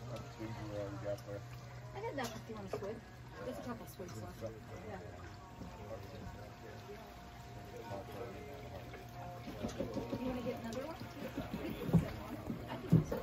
I got that if you want to swig. There's a couple swigs left. Yeah. You want to get another one? I think so.